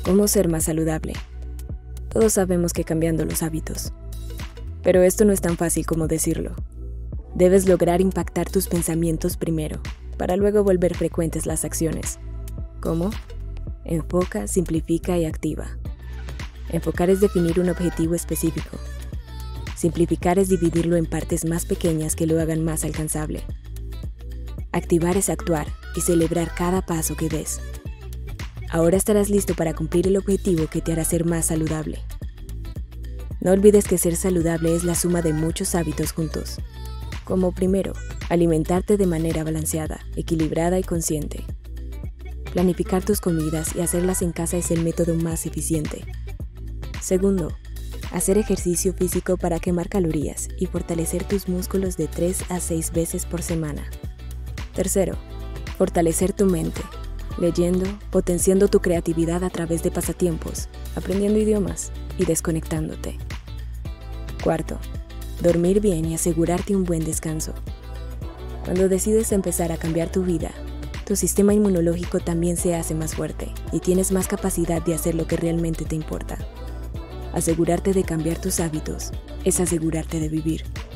¿Cómo ser más saludable? Todos sabemos que cambiando los hábitos. Pero esto no es tan fácil como decirlo. Debes lograr impactar tus pensamientos primero, para luego volver frecuentes las acciones. ¿Cómo? Enfoca, simplifica y activa. Enfocar es definir un objetivo específico. Simplificar es dividirlo en partes más pequeñas que lo hagan más alcanzable. Activar es actuar y celebrar cada paso que des. Ahora estarás listo para cumplir el objetivo que te hará ser más saludable. No olvides que ser saludable es la suma de muchos hábitos juntos. Como primero, alimentarte de manera balanceada, equilibrada y consciente. Planificar tus comidas y hacerlas en casa es el método más eficiente. Segundo, hacer ejercicio físico para quemar calorías y fortalecer tus músculos de 3 a 6 veces por semana. Tercero, fortalecer tu mente, leyendo, potenciando tu creatividad a través de pasatiempos, aprendiendo idiomas y desconectándote. Cuarto, dormir bien y asegurarte un buen descanso. Cuando decides empezar a cambiar tu vida, tu sistema inmunológico también se hace más fuerte y tienes más capacidad de hacer lo que realmente te importa. Asegurarte de cambiar tus hábitos es asegurarte de vivir.